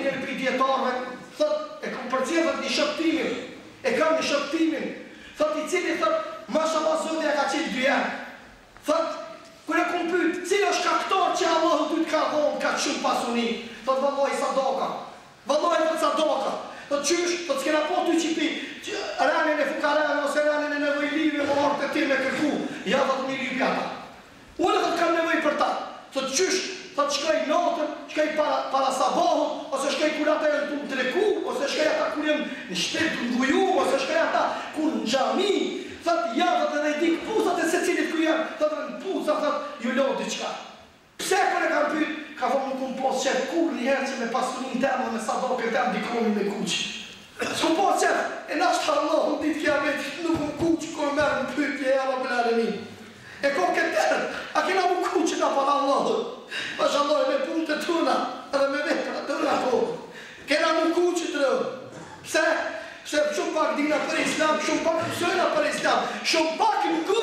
njëri për i djetarve, thot, e kom përcjellët një shëptimin, e kam një shëptimin, thot, i cili thot, mashallah Zoti ka qitë 2 janë. Thot, kër e kom pyet, cili është kaktor që Allahu ty të ka dhonë, ka shumë pasuni, thot, vallai sadaka, vallai thot sadaka, thot, qysh, thot, s'kena po ty qipi, ranin e fukarane, ose ranin e nevojlive, më orë të ti me kërku, ja thot, një lypja ta. Unë thot, kam nevoj për ta, thot, qysh, thot, shkaj natën, shkaj para sabahut, ose shkaj kur ata e të treku, ose shkaj ata kur jem në shtetë të mbuju, ose shkaj ata kur në gjami, thot, ja, thot, edhe i dik pusat e se cilit ku janë, thot, edhe në pusat, thot, ju lo diqka. Pse kër e kam pyet, ka thot, nuk unë pos qef kur njëherë që me pasunin temë, me sadake temë dikonin me kuqë. S'ku pos qef, e nashtë Allah, në ditë kja me, nuk unë kuqë, kër merë në pyetje, e Allah për alemin. E kom këtër, a kena mu kuqë nga para Allahut. Mashallah, me punë të tuna, edhe me vetra të tuna po. Kena mu kuqë të rëmë. Pse? Se shumë pak dina për Islam, shumë pak mësojna për Islam, shumë pak nuk